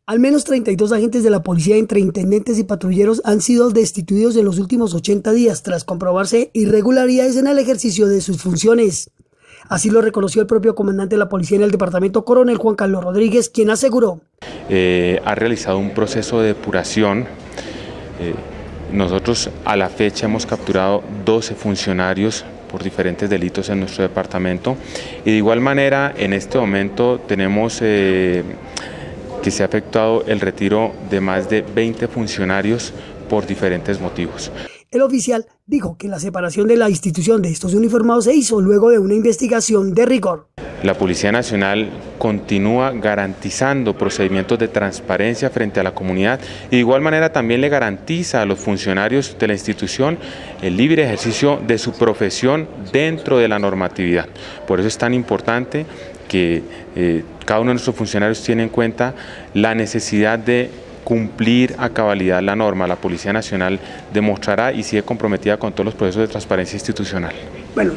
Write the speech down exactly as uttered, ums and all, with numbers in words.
Al menos treinta y dos agentes de la policía, entre intendentes y patrulleros, han sido destituidos en los últimos ochenta días tras comprobarse irregularidades en el ejercicio de sus funciones. Así lo reconoció el propio comandante de la policía en el departamento, coronel Juan Carlos Rodríguez, quien aseguró. Eh, ha realizado un proceso de depuración. Eh, nosotros a la fecha hemos capturado doce funcionarios por diferentes delitos en nuestro departamento y de igual manera en este momento tenemos eh, que se ha efectuado el retiro de más de veinte funcionarios por diferentes motivos. El oficial dijo que la separación de la institución de estos uniformados se hizo luego de una investigación de rigor. La Policía Nacional continúa garantizando procedimientos de transparencia frente a la comunidad y de igual manera también le garantiza a los funcionarios de la institución el libre ejercicio de su profesión dentro de la normatividad. Por eso es tan importante que eh, cada uno de nuestros funcionarios tiene en cuenta la necesidad de cumplir a cabalidad la norma. La Policía Nacional demostrará y sigue comprometida con todos los procesos de transparencia institucional. Bueno,